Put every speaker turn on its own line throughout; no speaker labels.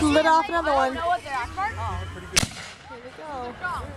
just lit off another one.
Know what they're at, Mark?
Oh, pretty good.
Here we go.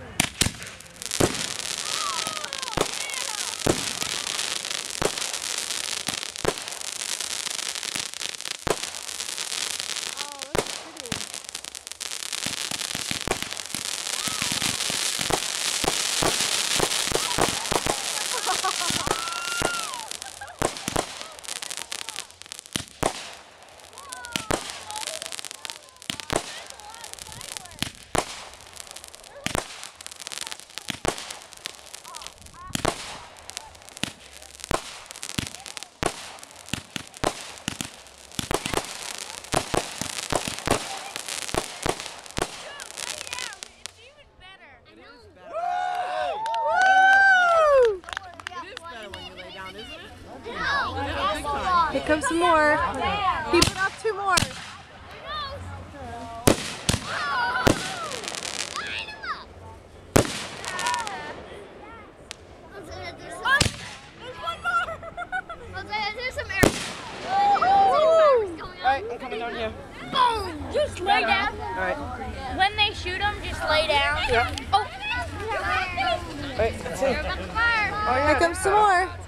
Here comes some more. He put off two more.
Alright, I'm coming down here.
Boom! Just lay down.
Alright.
When they shoot them, just lay down.
Yeah.
Oh.
Alright, let's see.
Here comes the fire.
Oh, yeah.
Here comes some more.